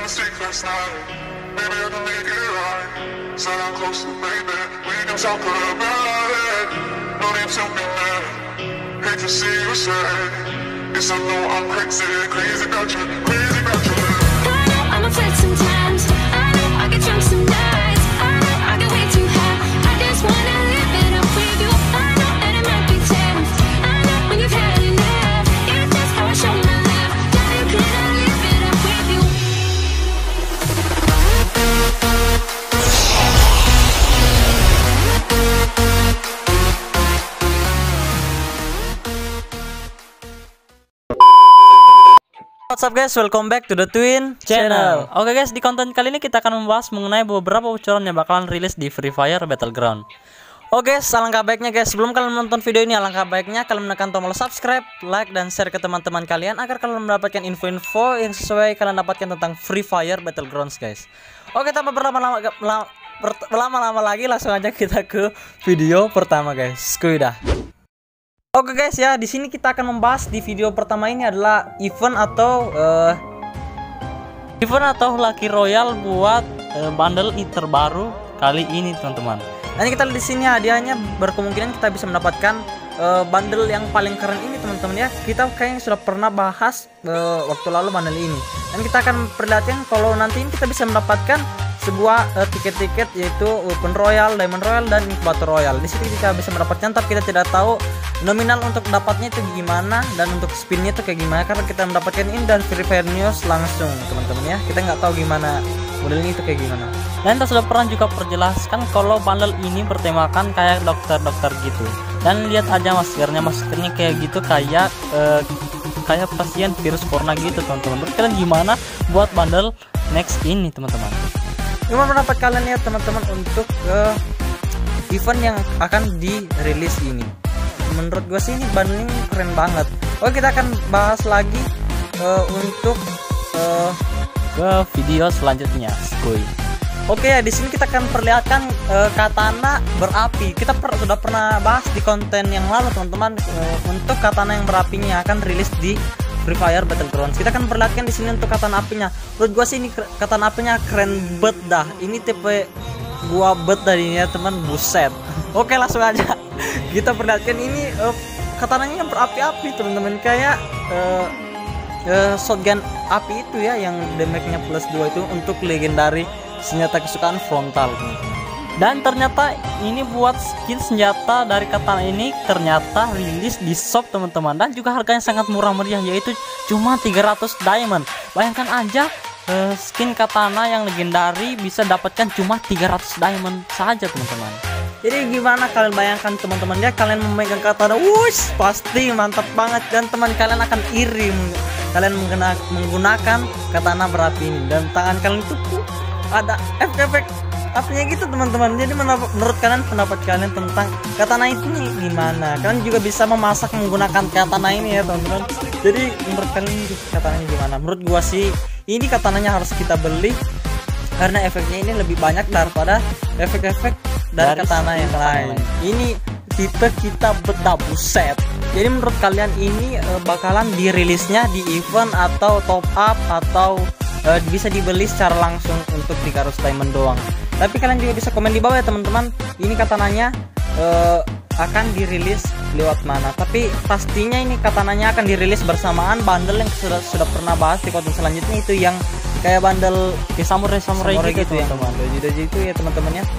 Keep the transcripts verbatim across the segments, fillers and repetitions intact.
mistake last night. Maybe I can make it right. Sit down closer, baby. We can talk about it. No need to be mad. Hate to see you sad. Yes, I know I'm crazy, crazy about you, crazy about you. I know I'm afraid sometimes. I know I get drunk some nights. I know I get way too high. I just wanna live it up with you. I know that it might be tense. I know when you've had enough. It's just how I show my love. Now you cannot live it up with you. What's up guys, welcome back to the Twin Channel. Oke guys, di konten kali ini kita akan membahas mengenai beberapa bocoran yang bakalan rilis di Free Fire Battleground. Oke guys, alangkah baiknya guys, sebelum kalian menonton video ini, alangkah baiknya kalian menekan tombol subscribe, like, dan share ke teman-teman kalian agar kalian mendapatkan info-info yang sesuai kalian dapatkan tentang Free Fire Battlegrounds guys. Oke, tanpa berlama-lama berlama-lama lagi, langsung aja kita ke video pertama guys. Kuidah. Oke guys ya, di sini kita akan membahas di video pertama ini adalah event atau uh, event atau Lucky Royale buat uh, bundle terbaru kali ini teman-teman. Dan kita lihat di sini hadiahnya berkemungkinan kita bisa mendapatkan uh, bundle yang paling keren ini teman-teman ya. Kita kayaknya sudah pernah bahas uh, waktu lalu bundle ini. Dan kita akan perlihatkan kalau nanti ini kita bisa mendapatkan sebuah tiket-tiket uh, yaitu Open Royal, Diamond Royal, dan Incubator Royal. Di sini kita bisa mendapatkan, tapi kita tidak tahu nominal untuk dapatnya itu gimana dan untuk spinnya itu kayak gimana, karena kita mendapatkan ini dan Free Fire News langsung teman-teman ya. Kita nggak tahu gimana modelnya itu kayak gimana. Dan kita sudah pernah juga perjelaskan kalau bundle ini bertemakan kayak dokter-dokter gitu. Dan lihat aja maskernya, maskernya kayak gitu kayak uh, kayak pasien virus corona gitu teman-teman. Menurut kalian gimana buat bundle next ini teman-teman? Gimana pendapat kalian ya teman-teman untuk uh, event yang akan dirilis ini? Menurut gue sih ini bundle ini keren banget. Oke, kita akan bahas lagi uh, untuk uh, ke video selanjutnya, skuy. Oke ya, di sini kita akan perlihatkan uh, katana berapi. Kita per sudah pernah bahas di konten yang lalu teman-teman uh, untuk katana yang berapinya akan rilis di Free Fire Battlegrounds. Kita akan perlihatkan di sini untuk katana apinya. Menurut gua sih ini katana apinya keren bet dah. Ini tipe gua bet dari ya teman, buset. Oke, langsung aja kita perlihatkan ini uh, katananya yang berapi-api teman-teman, kayak uh, uh, shotgun api itu ya yang damage-nya plus dua itu untuk legendary senjata kesukaan frontal teman-teman. Dan ternyata ini buat skin senjata dari katana ini ternyata rilis di shop teman-teman, dan juga harganya sangat murah meriah yaitu cuma tiga ratus diamond. Bayangkan aja uh, skin katana yang legendary bisa dapatkan cuma tiga ratus diamond saja teman-teman. Jadi gimana kalian bayangkan teman-teman ya, kalian memegang katana, wush, pasti mantap banget, dan teman kalian akan iri kalian menggunakan katana berapi ini, dan tangan kalian itu ada efek-efek apinya gitu teman-teman. Jadi menurut kalian, pendapat kalian tentang katana ini gimana? Kalian juga bisa memasak menggunakan katana ini ya teman-teman. Jadi menurut kalian katananya gimana? Menurut gua sih ini katananya harus kita beli karena efeknya ini lebih banyak daripada efek-efek dari, dari katana yang lain. lain. Ini tipe kita beda buset. Jadi menurut kalian ini uh, bakalan dirilisnya di event atau top up atau uh, bisa dibeli secara langsung untuk tiga ratus diamond doang? Tapi kalian juga bisa komen di bawah ya teman-teman, ini katananya uh, akan dirilis lewat mana. Tapi pastinya ini katananya akan dirilis bersamaan bundle yang sudah sudah pernah bahas di konten selanjutnya, itu yang kayak bundle di samurai samurai, samurai gitu, gitu ya teman-teman. Doji-doji itu ya teman-teman ya.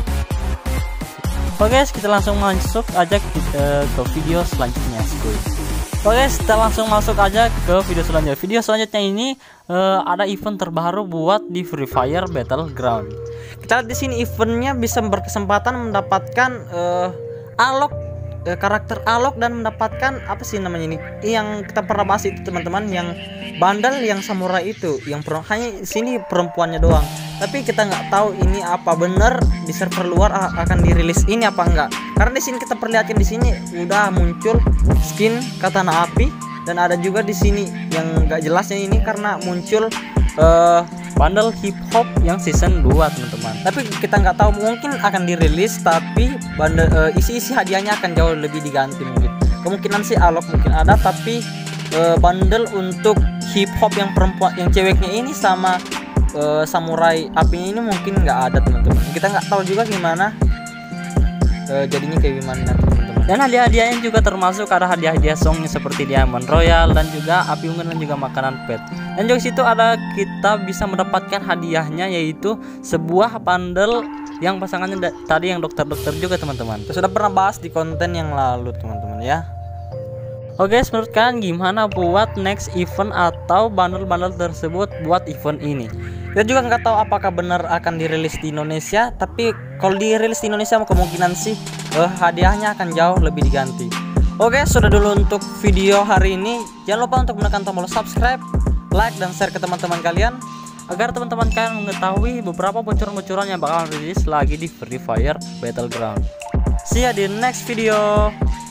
Oke guys, kita langsung masuk aja kita ke video selanjutnya skuy. Oke guys, kita langsung masuk aja ke video selanjutnya. Video selanjutnya ini uh, ada event terbaru buat di Free Fire Battleground. Kita lihat di sini eventnya bisa berkesempatan mendapatkan uh, alok uh, karakter alok dan mendapatkan apa sih namanya ini yang kita pernah bahas itu teman-teman, yang bundle yang samurai itu, yang hanya sini perempuannya doang. Tapi kita nggak tahu ini apa bener di server luar akan dirilis ini apa enggak. Karena di sini kita perlihatkan di sini udah muncul skin katana api, dan ada juga di sini yang nggak jelasnya ini karena muncul uh, bundle hip hop yang season dua teman-teman. Tapi kita nggak tahu, mungkin akan dirilis tapi bundle uh, isi-isi hadiahnya akan jauh lebih diganti mungkin. Kemungkinan sih alok mungkin ada, tapi uh, bundle untuk hip hop yang perempuan yang ceweknya ini sama uh, samurai apinya ini mungkin nggak ada teman-teman. Kita nggak tahu juga gimana uh, jadinya kayak gimana teman-teman. Dan hadiah-hadiahnya juga termasuk ada hadiah-hadiah songnya seperti Diamond Royal dan juga api unggun dan juga makanan pet. Dan juga situ ada kita bisa mendapatkan hadiahnya yaitu sebuah bundle yang pasangannya tadi yang dokter-dokter juga teman-teman. Kita sudah pernah bahas di konten yang lalu teman-teman ya. Oke, menurut kalian gimana buat next event atau bundle-bundle tersebut buat event ini? Kita juga nggak tahu apakah benar akan dirilis di Indonesia, tapi kalau dirilis di Indonesia kemungkinan sih eh, hadiahnya akan jauh lebih diganti. Oke, sudah dulu untuk video hari ini. Jangan lupa untuk menekan tombol subscribe, like dan share ke teman-teman kalian agar teman-teman kalian mengetahui beberapa bocoran-bocoran yang bakalan rilis lagi di Free Fire Battleground. See ya di next video.